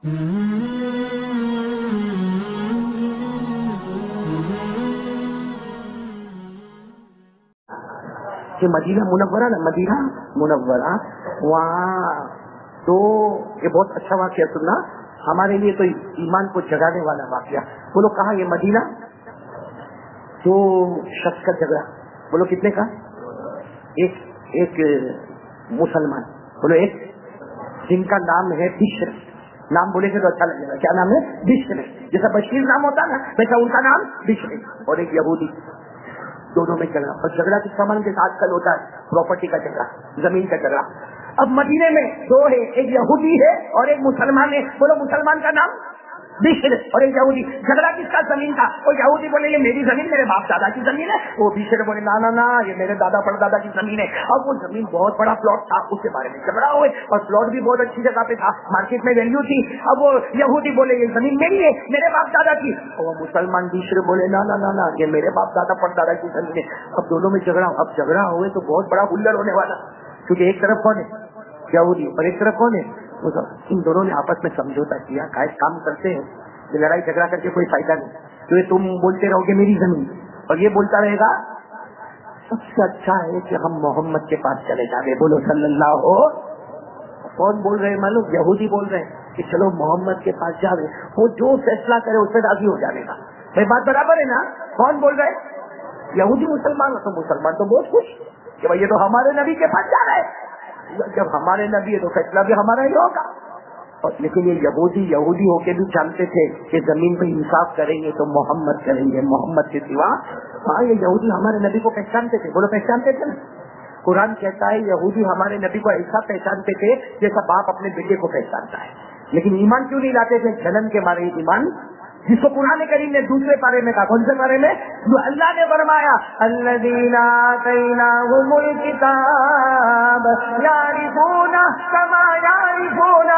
کہ مدینہ منورہ نا، مدینہ منورہ، وہاں تو یہ بہت اچھا واقعہ سننا، ہمارے لیے تو ایمان کو جگانے والا واقعہ. بولو کہاں یہ مدینہ؟ دو شخص کا جھگڑا. بولو کتنے کا؟ ایک مسلمان، بولو ایک، جن کا نام ہے بشر. نام بولے گے تو اچھا لگے گا. کیا نام ہے؟ بشر. جیسا بشیر نام ہوتا نا ویسا ان کا نام بشر. اور ایک یہودی. دونوں میں جھگڑا. اور جھگڑا کس کا مان کے آج کل ہوتا ہے؟ پراپرٹی کا جھگڑا، زمین کا جھگڑا. اب مدینے میں دو ہے، ایک یہودی ہے اور ایک مسلمان ہے. بولو مسلمان کا نام بشر اور ایک یہودی. جھگڑا کس کا؟ زمین کا. وہ یہودی بولے یہ میری زمین، میرے باپ دادا کی زمین ہے. وہ بشر بولے نا نا نا، یہ میرے دادا پردادا کی زمین ہے. اب وہ زمین بہت بڑا پلاٹ تھا، اس کے بارے میں جھگڑا ہوئے، اور پلاٹ بھی بہت اچھی جگہ پہ تھا، مارکیٹ میں ویلیو تھی. اب وہ یہودی بولے یہ زمین میری ہے، میرے باپ دادا کی. اور وہ مسلمان بشر بولے نا نا نا نا، یہ میرے باپ دادا پردادا کی زمین ہے. اب دونوں میں جھگڑا. اب جھگڑا ہوئے تو بہت بڑا ہلڑ ہونے والا، کیونکہ ایک طرف کون ہے؟ یہودی، اور ایک طرف کون ہے؟ ان دونوں نے آپس میں سمجھوتا کیا، کام کرتے ہیں، لڑائی جھگڑا کر کے کوئی فائدہ نہیں. کیونکہ تم بولتے رہو گے میری زمین اور یہ بولتا رہے گا. سب سے اچھا ہے کہ ہم محمد کے پاس چلے جائیں. بولو صلی اللہ ہو. کون بول رہے ہیں معلوم؟ یہودی بول رہے ہیں کہ چلو محمد کے پاس جاوے، وہ جو فیصلہ کرے اس پہ راضی ہو جانے کا. یہ بات برابر ہے نا؟ کون بول رہے ہیں؟ یہودی. مسلمان تو مسلمان تو بہت خوش کہ بھائی یہ تو ہمارے نبی کے پاس جا رہے ہیں. جب ہمارے نبی ہے تو فیصلہ بھی ہمارا ہی ہوگا. اور لیکن یہ یہودی ہو کے بھی جانتے تھے کہ زمین پہ انصاف کریں گے تو محمد کریں گے، محمد کے سوا. ہاں یہ یہودی ہمارے نبی کو پہچانتے تھے. بولو پہچانتے تھے نا. قرآن کہتا ہے یہودی ہمارے نبی کو ایسا پہچانتے تھے جیسا باپ اپنے بیٹے کو پہچانتا ہے. لیکن ایمان کیوں نہیں لاتے تھے؟ جنم کے مارے ایمان، جس کو قرآن کریم نے دوسرے پارے میں کہا. کون سے پارے میں؟ جو اللہ نے فرمایا الذین آتیناہم الکتاب یعرفون کما یعرفون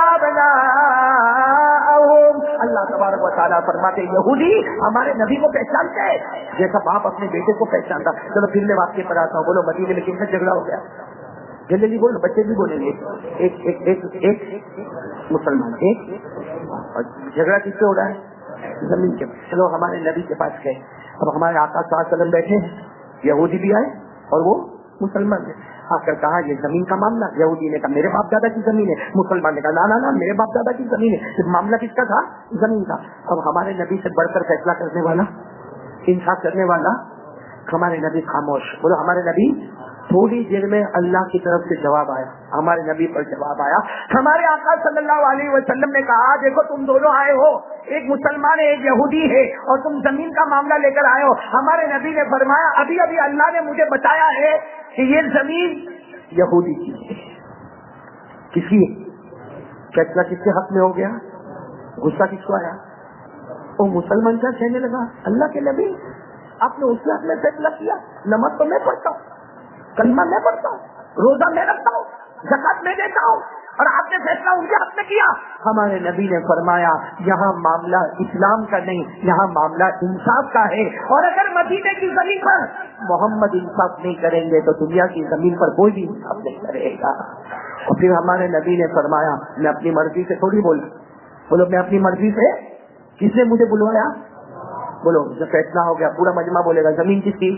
ابناءہم. اللہ تبارک و تعالیٰ فرماتے یہودی ہمارے نبی کو پہچانتے ہیں جیسا باپ اپنے بیٹے کو پہچانتا. چلو پھر میں واقعے پر آتا ہوں. بولو مدینے میں کن سے جھگڑا ہو گیا؟ جلدی جی بولو، بچے بھی بولیں گے. ایک مسلمان، ایک. جھگڑا کس سے ہو رہا ہے؟ زمین کے. چلو ہمارے نبی کے پاس گئے. اب ہمارے آقا صلی اللہ علیہ وسلم بیٹھے ہیں، یہودی بھی آئے اور وہ مسلمان ہے. آ کر کہا یہ زمین کا معاملہ. یہودی نے کہا میرے باپ دادا کی زمین ہے. مسلمان نے کہا نا نا نا، میرے باپ دادا کی زمین ہے. معاملہ کس کا تھا؟ زمین کا. اب ہمارے نبی سے بڑھ کر فیصلہ کرنے والا، انصاف کرنے والا ہمارے نبی خاموش. بولو ہمارے نبی. تھوڑی دیر میں اللہ کی طرف سے جواب آیا، ہمارے نبی پر جواب آیا. ہمارے آقا صلی اللہ علیہ وسلم نے کہا دیکھو تم دونوں آئے ہو، ایک مسلمان ہے ایک یہودی ہے، اور تم زمین کا معاملہ لے کر آئے ہو. ہمارے نبی نے فرمایا ابھی ابھی اللہ نے مجھے بتایا ہے کہ یہ زمین یہودی کی ہے. کس کی؟ فیصلہ کس کے حق میں ہو گیا؟ غصہ کس کو آیا؟ وہ مسلمان کیا کہنے لگا؟ اللہ کے نبی آپ نے اس کے حق میں فیصلہ کیا. نماز تو میں پڑھتا ہوں، کلمہ میں پڑھتا ہوں، روزہ میں رکھتا ہوں، زکات میں دیتا ہوں، اور آپ نے فیصلہ ان کے حق میں کیا. ہمارے نبی نے فرمایا یہاں معاملہ اسلام کا نہیں، یہاں معاملہ انصاف کا ہے. اور اگر مدینے کی زمین پر محمد انصاف نہیں کریں گے تو دنیا کی زمین پر کوئی بھی انصاف نہیں کرے گا. اور پھر ہمارے نبی نے فرمایا میں اپنی مرضی سے تھوڑی بولا. بولو میں اپنی مرضی سے. کس نے مجھے بلوایا؟ بولو جب فیصلہ ہو گیا پورا مجمع بولے گا زمین کس کی؟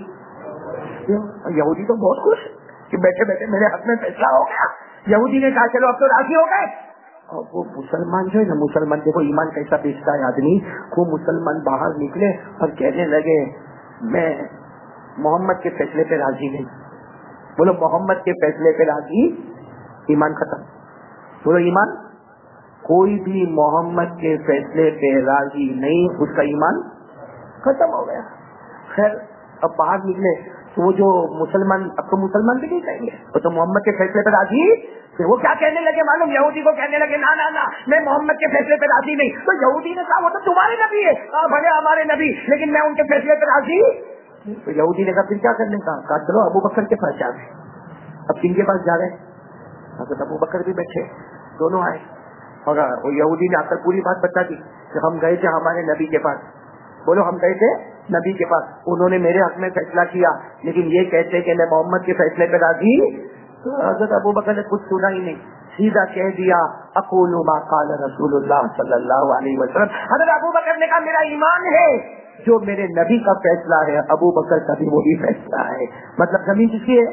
یہودی تو بہت خوش کہ بیٹھے بیٹھے میرے حق میں فیصلہ ہو گیا. یہودی نے کہا چلو اب تو راضی ہو گئے. اور وہ مسلمان جو ہے نا، مسلمان دیکھو ایمان کیسا بیچتا ہے آدمی. وہ مسلمان باہر نکلے اور کہنے لگے میں محمد کے فیصلے پہ راضی نہیں. بولو محمد کے فیصلے پہ راضی. ایمان ختم. بولو ایمان. کوئی بھی محمد کے فیصلے پہ راضی نہیں، اس کا ایمان ختم ہو گیا. خیر اب باہر نکلے تو وہ جو مسلمان، اب تو مسلمان بھی نہیں کہیں گے، وہ تو محمد کے فیصلے پہ راضی. وہ کیا کہنے لگے معلوم؟ یہودی کو کہنے لگے نا نا نا میں محمد کے فیصلے پہ راضی نہیں. تو یہودی نے کہا وہ تو تمہارے نبی ہے. بھلے ہمارے نبی، لیکن میں ان کے فیصلے پہ راضی. تو یہودی نے کہا پھر کیا کرنے کا؟ کہا چلو ابو بکر کے پاس جا رہے. اب کن کے پاس جا رہے؟ حضرت ابو بکر بھی بیٹھے، دونوں آئے. اور وہ یہودی نے آ کر پوری بات بتا دی کہ ہم گئے تھے ہمارے نبی کے پاس. بولو ہم گئے تھے نبی کے پاس، انہوں نے میرے حق میں فیصلہ کیا، لیکن یہ کہتے کہ میں محمد کے فیصلے پہ راضی. تو حضرت ابو بکر نے کچھ سنا ہی نہیں. سیدھا کہہ دیا اقول ما قال رسول اللہ صلی اللہ علیہ وسلم. حضرت ابو بکر نے کہا میرا ایمان ہے جو میرے نبی کا فیصلہ ہے ابو بکر کا بھی وہی فیصلہ ہے. مطلب زمین کس کی ہے؟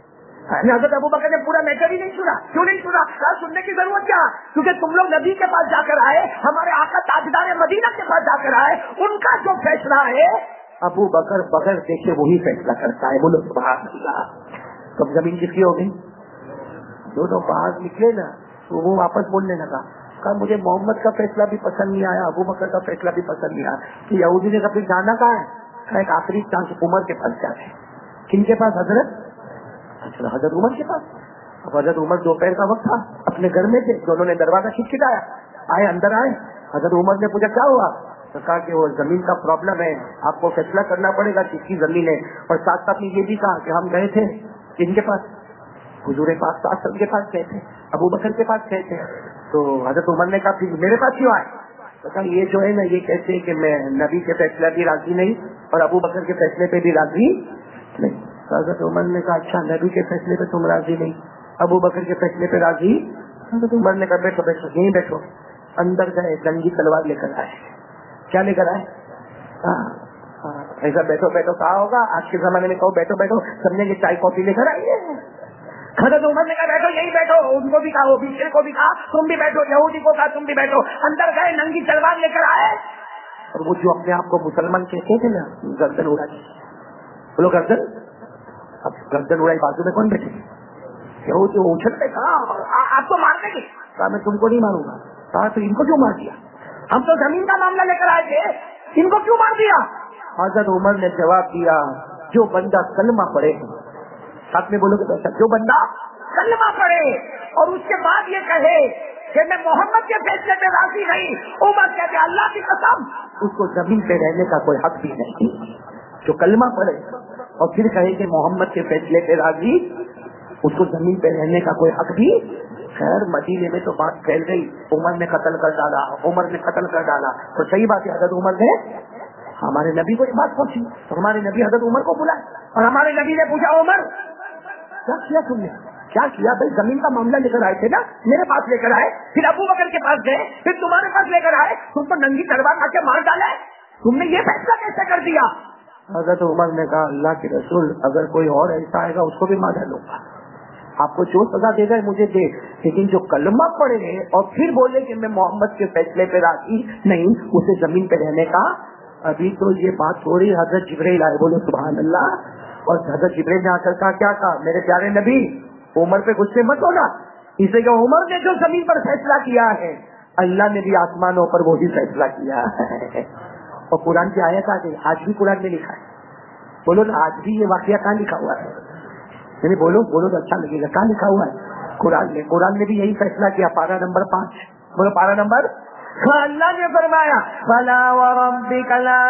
حضرت ابو بکر نے پورا میٹر ہی نہیں سنا. کیوں نہیں سنا؟ سننے کی ضرورت کیا؟ کیونکہ تم لوگ نبی کے پاس جا کر آئے, ہمارے آقا تاجدار مدینہ کے پاس جا کر آئے, ان کا جو فیصلہ ہے ابو بکر بغیر دیکھے وہی فیصلہ کرتا ہے. بولو سبحان اللہ. تو زمین کس کی ہوگی؟ دونوں باہر نکلے نا تو وہ واپس بولنے لگا, کہا مجھے محمد کا فیصلہ بھی پسند نہیں آیا, ابو بکر کا فیصلہ بھی پسند نہیں آیا. کہ یہودی نے کبھی جانا کہا ہے, کہا ایک آخری چانس عمر کے پاس جاتے. کن کے پاس؟ حضرت حضرت عمر کے پاس. اب حضرت عمر دوپہر کا وقت تھا, اپنے گھر میں تھے, دونوں نے دروازہ کھٹکھٹایا, آئے اندر آئے. حضرت عمر نے پوچھا کیا ہوا؟ تو کہا کہ وہ زمین کا پرابلم ہے, آپ کو فیصلہ کرنا پڑے گا کس کی زمین ہے. اور ساتھ ساتھ یہ بھی کہا کہ ہم گئے تھے کن کے پاس؟ حضور پاک صلی اللہ علیہ وسلم کے پاس گئے تھے, ابو بکر کے پاس گئے تھے. تو حضرت عمر نے کہا پھر میرے پاس کیوں آئے؟ تو کہا یہ جو ہے نا یہ کہتے ہیں کہ میں نبی کے فیصلے بھی راضی نہیں اور ابو بکر کے فیصلے پہ بھی راضی نہیں. تو حضرت عمر نے کہا اچھا نبی کے فیصلے پہ تم راضی نہیں, ابو بکر کے فیصلے پہ راضی. حضرت عمر نے کہا بیٹھو بیٹھو یہیں بیٹھو. اندر گئے, جنگی تلوار لے کر آئے. کیا لے کر آئے؟ ایسا بیٹھو بیٹھو کہا ہوگا, آج کے زمانے میں کہو بیٹھو بیٹھو سمجھیں کہ چائے کافی لے کر آئیے. حضرت عمر نے کہا بیٹھو یہی بیٹھو, ان کو بھی کہا, وہ پیچھے کو بھی کہا تم بھی بیٹھو, یہودی کو کہا تم بھی بیٹھو. اندر گئے, ننگی تلوار لے کر آئے. اور وہ جو اپنے آپ کو مسلمان کہتے تھے نا, گردن اڑائی. بولو گردن. اب گردن اڑائی, بازو میں کون بیٹھے؟ یہودی اچھل پہ کہا آپ تو مار دیں گے. کہا میں تم کو نہیں ماروں گا. کہا تو ان کو کیوں مار دیا؟ ہم تو زمین کا معاملہ لے کر آئے تھے, ان کو کیوں مار دیا؟ حضرت عمر نے جواب دیا جو بندہ کلمہ پڑھے, ساتھ میں بولو کہ جو بندہ کلمہ پڑھے اور اس کے بعد یہ کہے کہ میں محمد کے فیصلے پہ راضی نہیں, عمر کہتے اللہ کی قسم اس کو زمین پہ رہنے کا کوئی حق بھی نہیں. جو کلمہ پڑھے اور پھر کہے کہ محمد کے فیصلے پہ راضی, اس کو زمین پہ رہنے کا کوئی حق بھی. خیر مدینے میں تو بات پھیل گئی, عمر نے قتل کر ڈالا, عمر نے قتل کر ڈالا. تو صحیح بات ہے, حضرت عمر نے ہمارے نبی کو یہ بات پوچھی, تو ہمارے نبی حضرت عمر کو بلائے اور ہمارے نبی نے پوچھا عمر کیا کیا تم نے؟ کیا کیا بھائی؟ زمین کا معاملہ لے کر آئے تھے نا, میرے پاس لے کر آئے, پھر ابو بکر کے پاس گئے, پھر تمہارے پاس لے کر آئے, تم تو ننگی تلوار آ کے مار ڈالا ہے, تم نے یہ فیصلہ کیسے کر دیا؟ حضرت عمر نے کہا اللہ کے رسول اگر کوئی اور ایسا آئے گا اس کو بھی مار ڈالوں گا, آپ کو جو سزا دے گا مجھے دے, لیکن جو کلمہ پڑھے اور پھر بولے کہ میں محمد کے فیصلے پہ راضی نہیں, اسے زمین پہ رہنے کا. ابھی تو یہ بات ہو رہی, حضرت جبرائیل آئے, بولو سبحان اللہ. اور حضرت جبرائیل نے آ کر کہا کیا کہا؟ میرے پیارے نبی عمر پہ غصے مت ہونا, اسے کہ عمر نے جو زمین پر فیصلہ کیا ہے اللہ نے بھی آسمانوں پر وہی فیصلہ کیا ہے. اور قرآن کی آیت آ گئی, آج بھی قرآن میں لکھا ہے. بولو نا آج بھی یہ واقعہ کہاں لکھا ہوا ہے؟ یعنی بولو بولو تو اچھا لگے گا. کہاں لکھا ہوا ہے؟ قرآن میں. قرآن میں بھی یہی فیصلہ کیا, پارہ نمبر 5. بولو پارہ نمبر. اللہ نے فرمایا فلا وربك لا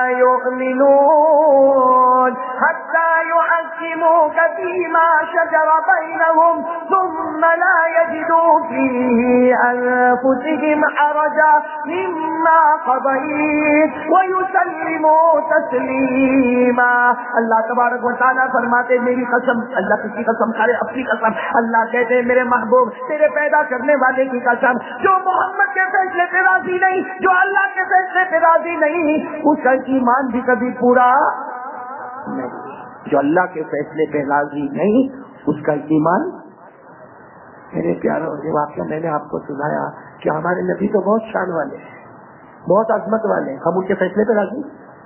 يؤمنون حتى يحكموك فيما شجر بينهم ثم لا يجدوا في أنفسهم حرجا مما قضيت ويسلموا تسليما. اللہ تبارک و تعالیٰ فرماتے میری قسم, اللہ کسی قسم کھا رہے اپنی قسم, اللہ کہتے ہیں میرے محبوب تیرے پیدا کرنے والے کی قسم, جو محمد کے فیصلے پہ راضی نہیں, جو اللہ کے فیصلے پہ راضی نہیں, اس کا ایمان بھی کبھی پورا نہیں. جو اللہ کے فیصلے پہ راضی نہیں اس کا ایمان. میرے پیاروں یہ واقعہ میں نے آپ کو سنایا کہ ہمارے نبی تو بہت شان والے ہیں, بہت عظمت والے, ہم ان کے فیصلے پہ راضی؟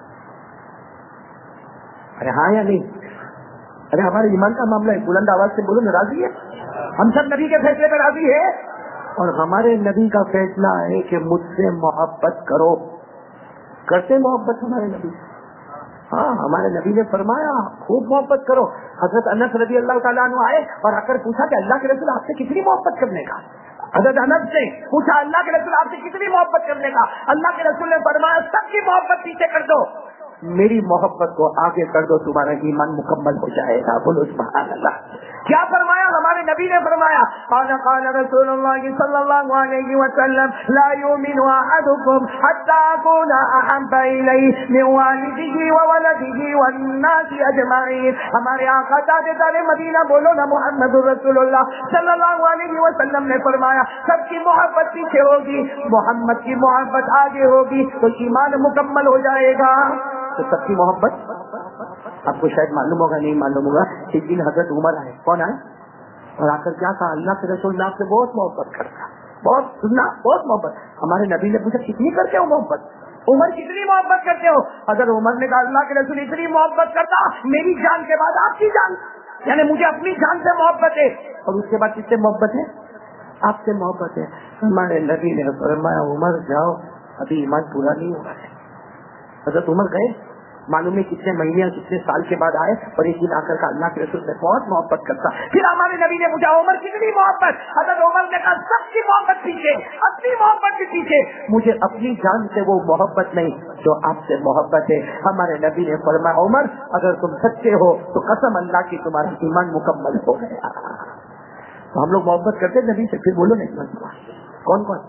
ارے ہاں یا نہیں؟ ارے ہمارے ایمان کا معاملہ ہے, بلند آواز سے بولو نا, راضی ہے ہم سب نبی کے فیصلے پہ راضی ہے. اور ہمارے نبی کا فیصلہ ہے کہ مجھ سے محبت کرو. کرتے محبت ہمارے نبی؟ ہاں ہمارے نبی نے فرمایا خوب محبت کرو. حضرت انس رضی اللہ تعالیٰ عنہ آئے اور آ کر پوچھا کہ اللہ کے رسول آپ سے کتنی محبت کرنے کا؟ حضرت انس سے پوچھا اللہ کے رسول آپ سے کتنی محبت کرنے کا؟ اللہ کے رسول نے فرمایا سب کی محبت پیچھے کر دو, میری محبت کو آگے کر دو, تمہارا ایمان مکمل ہو جائے گا. بولو سبحان اللہ. کیا فرمایا ہمارے نبی نے فرمایا, قال رسول اللہ صلی اللہ علیہ وسلم لا یؤمن احدکم حتی اکون احب الیہ من والدہ وولدہ والناس اجمعین. ہمارے آقا تاجدار مدینہ بولو نا محمد رسول اللہ صلی اللہ علیہ وسلم نے فرمایا سب کی محبت پیچھے ہوگی, محمد کی محبت آگے ہوگی تو ایمان مکمل ہو جائے گا. تو سب کی محبت, آپ کو شاید معلوم ہوگا نہیں معلوم ہوگا, ایک دن حضرت عمر آئے. کون آئے اور آ کر کیا کہا, اللہ کے رسول اللہ سے بہت محبت کرتا, بہت سننا, بہت محبت. ہمارے نبی نے پوچھا کتنی کرتے ہو محبت, عمر کتنی محبت کرتے ہو؟ حضرت عمر نے کہا اللہ کے رسول اتنی محبت کرتا میری جان کے بعد آپ کی جان, یعنی مجھے اپنی جان سے محبت ہے. اور اس کے بعد کس سے محبت ہے؟ آپ سے محبت ہے. ہمارے نبی نے فرمایا عمر جاؤ, ابھی ایمان پورا نہیں ہوا ہے. حضرت عمر گئے, معلوم نہیں کتنے مہینے اور کتنے سال کے بعد آئے, اور ایک دن آ کر اللہ کے رسول سے بہت محبت کرتا. پھر ہمارے نبی نے پوچھا عمر کتنی محبت؟ حضرت عمر نے کہا سب کی محبت پیچھے, اپنی محبت کے پیچھے, مجھے اپنی جان سے وہ محبت نہیں جو آپ سے محبت ہے. ہمارے نبی نے فرمایا عمر اگر تم سچے ہو تو قسم اللہ کی تمہارا ایمان مکمل ہو گیا. تو ہم لوگ محبت کرتے نبی سے, پھر بولو نہیں کون کون.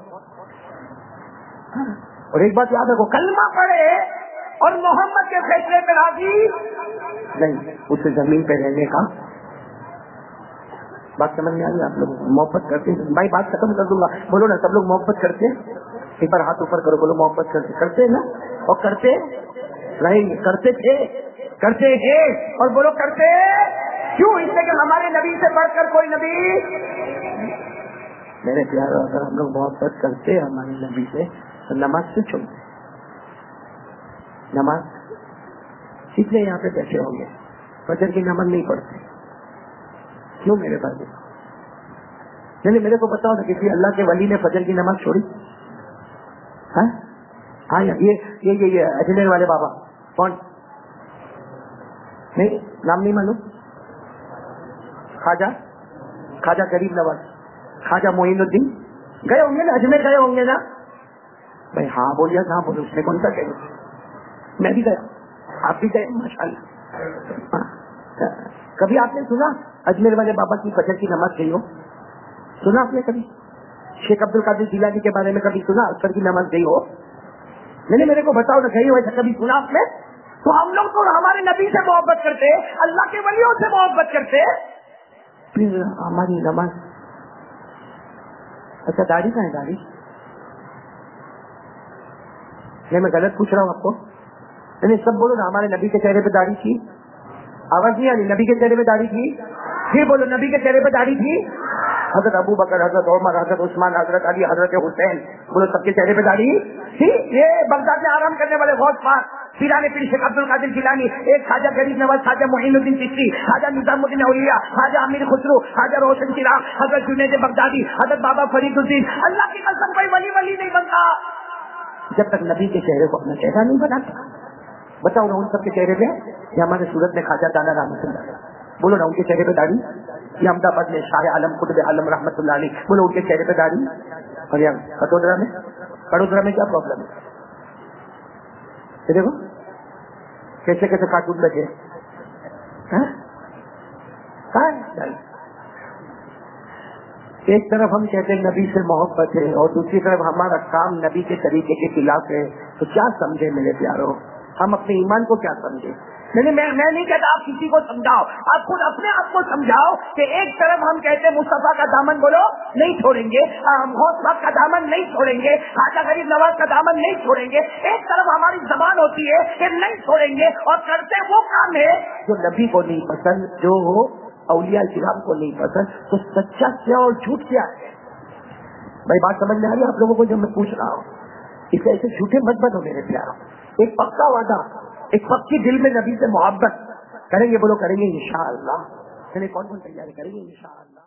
اور ایک بات یاد رکھو, کلمہ پڑھے اور محمد کے فیصلے پہ راضی نہیں, اسے زمین پہ رہنے کا. بات سمجھ میں آ رہی ہے آپ لوگ؟ محبت کرتے ہیں بھائی, بات ختم کر دوں گا. بولو نا سب لوگ محبت کرتے ہیں, ایک بار ہاتھ اوپر کرو, بولو محبت کرتے ہیں نا, اور کرتے رہیں گے, کرتے تھے, کرتے ہیں, اور بولو کرتے کیوں؟ اس لیے کہ ہمارے نبی سے بڑھ کر کوئی نبی. میرے پیارے اگر ہم لوگ محبت کرتے ہمارے نبی سے تو نماز سے چھوڑتے, نماز کتنے یہاں پہ بیٹھے ہوں گے فجر کی نماز نہیں پڑھتے, کیوں میرے پاس؟ نہیں میرے کو بتاؤ نا کسی اللہ کے ولی نے فجر کی نماز چھوڑی؟ ہاں یہ اجمیر والے بابا کون, نہیں نام نہیں معلوم, خواجہ غریب نواز, خواجہ معین الدین, گئے ہوں گے نا اجمیر, گئے ہوں گے نا بھائی؟ ہاں بولیا, ہاں بولو, اس نے کون سا کہہ, میں بھی گیا, آپ بھی گئے ماشاء اللہ. کبھی آپ نے سنا اجمیر والے بابا کی فجر کی نماز گئی ہو؟ سنا آپ نے کبھی شیخ عبد القادر جیلانی کے بارے میں کبھی سنا اثر کی نماز گئی ہو؟ میں نے میرے کو بتاؤ نہ گئی ہو, ایسا کبھی سنا آپ نے؟ تو ہم لوگ تو ہمارے نبی سے محبت کرتے, اللہ کے ولیوں سے محبت کرتے, پھر ہماری نماز. اچھا داڑھی کہاں ہے, داڑھی؟ میں غلط پوچھ رہا ہوں آپ کو؟ نہیں سب بولو نا, ہمارے نبی کے چہرے پہ داڑھی تھی, آواز نہیں آ رہی؟ نبی کے چہرے پہ داڑھی تھی, پھر بولو نبی کے چہرے پہ داڑھی تھی. حضرت ابو بکر, حضرت عمر, حضرت عثمان, حضرت علی, حضرت حسین, بولو سب کے چہرے پہ داڑھی تھی. یہ بغداد میں آرام کرنے والے غوث پاک پیرانے پیر شیخ عبد القادر جیلانی, ایک خواجہ غریب نواز, خواجہ معین الدین چشتی, خواجہ نظام الدین اولیاء, خواجہ امیر خسرو, خواجہ روشن چراغ, حضرت جنید بغدادی, حضرت بابا فرید الدین. اللہ کی قسم کوئی ولی نہیں بنتا جب تک نبی کے چہرے کو اپنا چہرہ نہیں بناتا. بتاؤ نا ان سب کے چہرے پہ, یہ ہمارے سورت میں خواجہ دانا رحمۃ اللہ علیہ, بولو نا ان کے چہرے پہ داڑھی. یہ احمد آباد میں شاہ عالم قطب عالم رحمۃ اللہ علیہ, بولو ان کے چہرے پہ داڑھی. اور یہاں کٹودرا میں کیا پرابلم ہے؟ دیکھو کیسے کیسے کارٹون لگے. ایک طرف ہم کہتے ہیں نبی سے محبت ہے, اور دوسری طرف ہمارا کام نبی کے طریقے کے خلاف ہے. تو کیا سمجھے میرے پیاروں, ہم اپنے ایمان کو کیا سمجھے؟ میں نہیں کہتا آپ کسی کو سمجھاؤ, آپ خود اپنے آپ کو سمجھاؤ کہ ایک طرف ہم کہتے ہیں مصطفیٰ کا دامن بولو نہیں چھوڑیں گے, غوث پاک کا دامن نہیں چھوڑیں گے, خواجہ غریب نواز کا دامن نہیں چھوڑیں گے. ایک طرف ہماری زبان ہوتی ہے کہ نہیں چھوڑیں گے, اور کرتے وہ کام ہے جو نبی کو نہیں پسند, جو اولیاء کرام کو نہیں پسند. تو سچا کیا اور جھوٹ کیا ہے؟ بھائی بات سمجھ میں آ رہی ہے آپ لوگوں کو جب میں پوچھ رہا ہوں؟ اس سے ایسے جھوٹے مت بنو میرے پیارا. ایک پکا وعدہ, ایک پکی دل میں نبی سے محبت کریں گے, بولو کریں گے انشاءاللہ. کون تیاری کریں گے انشاءاللہ.